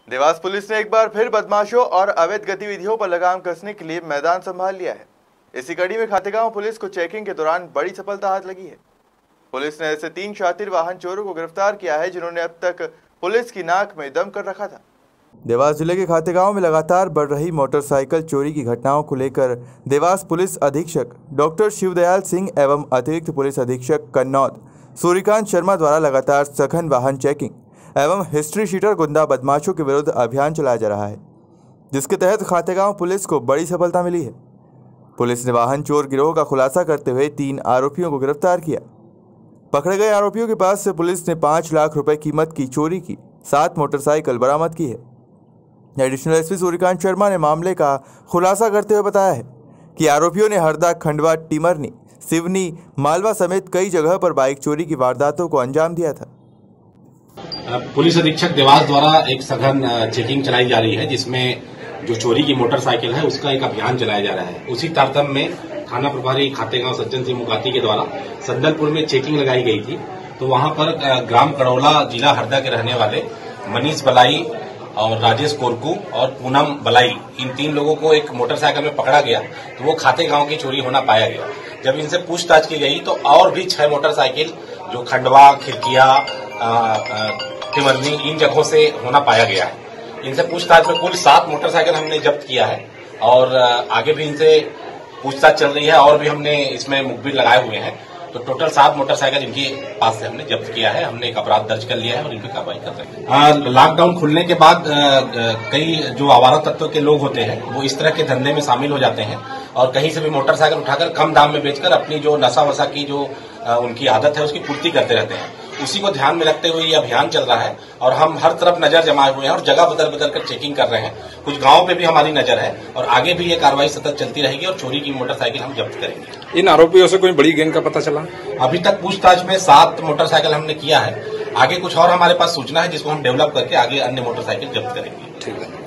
Dewas police ने एक बार फिर बदमाशों और अवैध गतिविधियों पर लगाम कसने के लिए मैदान संभाल लिया है। इसी कड़ी में खातेगांव पुलिस को चेकिंग के दौरान बड़ी सफलता हाथ लगी है। पुलिस ने ऐसे 3 शातिर वाहन चोरों को गिरफ्तार किया है जिन्होंने अब तक पुलिस की नाक में दम कर रखा था। देवास जिले के खातेगांव में लगातार बढ़ रही मोटरसाइकिल चोरी की घटनाओं को लेकर देवास पुलिस अधीक्षक डॉक्टर शिवदयाल सिंह एवं अतिरिक्त पुलिस अधीक्षक कन्नौज सूर्यकांत शर्मा द्वारा लगातार सघन वाहन चेकिंग एवं हिस्ट्री शीटर गुंडा बदमाशों के विरुद्ध अभियान चलाया जा रहा है, जिसके तहत खातेगांव पुलिस को बड़ी सफलता मिली है। पुलिस ने वाहन चोर गिरोह का खुलासा करते हुए 3 आरोपियों को गिरफ्तार किया। पकड़े गए आरोपियों के पास से पुलिस ने 5 लाख रुपए कीमत की चोरी की 7 मोटरसाइकिल बरामद की है। एडिशनल एसपी सूर्यकांत शर्मा ने मामले का खुलासा करते हुए बताया है कि आरोपियों ने हरदा, खंडवा, टिमरनी, सिवनी, मालवा समेत कई जगह पर बाइक चोरी की वारदातों को अंजाम दिया था। पुलिस अधीक्षक देवास द्वारा एक सघन चेकिंग चलाई जा रही है, जिसमें जो चोरी की मोटरसाइकिल है उसका एक अभियान चलाया जा रहा है। उसी तारतम्य में थाना प्रभारी खातेगांव सज्जन सिंह मुगाती के द्वारा संदलपुर में चेकिंग लगाई गई थी। तो वहां पर ग्राम कड़ौला, जिला हरदा के रहने वाले मनीष बलाई और राजेश कोरकू और पूनम बलाई, इन 3 लोगों को एक मोटरसाइकिल में पकड़ा गया। तो वो खातेगांव की चोरी होना पाया गया। जब इनसे पूछताछ की गई तो और भी 6 मोटरसाइकिल जो खंडवा, खिरकिया, टिमरनी, इन जगहों से होना पाया गया है। इनसे पूछताछ में कुल 7 मोटरसाइकिल हमने जब्त किया है और आगे भी इनसे पूछताछ चल रही है और भी हमने इसमें मुखबिर लगाए हुए हैं। तो टोटल 7 मोटरसाइकिल इनके पास से हमने जब्त किया है। हमने एक अपराध दर्ज कर लिया है और इन पर कार्रवाई कर रहे हैं। लॉकडाउन खुलने के बाद कई जो आवारा तत्व के लोग होते हैं वो इस तरह के धंधे में शामिल हो जाते हैं और कहीं से भी मोटरसाइकिल उठाकर कम दाम में बेचकर अपनी जो नशा वशा की जो उनकी आदत है उसकी पूर्ति करते रहते हैं। उसी को ध्यान में रखते हुए ये अभियान चल रहा है और हम हर तरफ नजर जमाए हुए हैं और जगह बदल बदल कर चेकिंग कर रहे हैं। कुछ गांवों पे भी हमारी नजर है और आगे भी ये कार्रवाई सतत चलती रहेगी और चोरी की मोटरसाइकिल हम जब्त करेंगे। इन आरोपियों से कोई बड़ी गैंग का पता चला? अभी तक पूछताछ में 7 मोटरसाइकिल हमने किया है। आगे कुछ और हमारे पास सूचना है जिसको हम डेवलप करके आगे अन्य मोटरसाइकिल जब्त करेंगे। ठीक है।